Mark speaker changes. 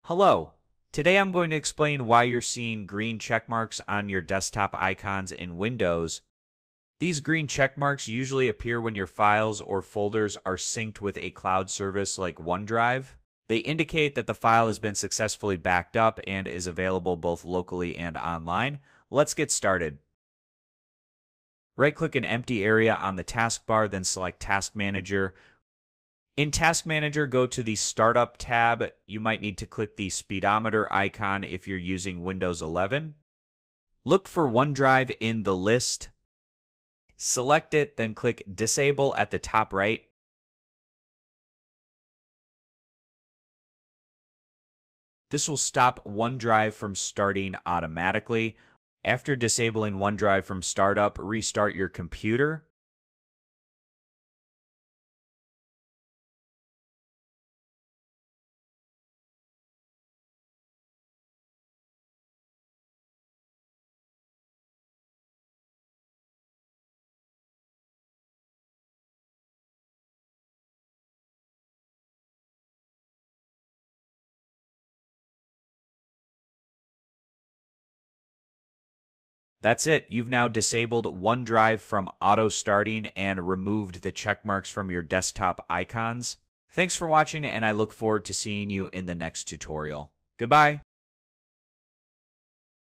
Speaker 1: Hello. Today I'm going to explain why you're seeing green check marks on your desktop icons in Windows. These green check marks usually appear when your files or folders are synced with a cloud service like OneDrive. They indicate that the file has been successfully backed up and is available both locally and online. Let's get started. Right-click an empty area on the taskbar, then select Task Manager. In Task Manager, go to the Startup tab. You might need to click the speedometer icon if you're using Windows 11. Look for OneDrive in the list. Select it, then click Disable at the top right. This will stop OneDrive from starting automatically. After disabling OneDrive from startup, restart your computer. That's it. You've now disabled OneDrive from auto starting and removed the check marks from your desktop icons. Thanks for watching, and I look forward to seeing you in the next tutorial. Goodbye.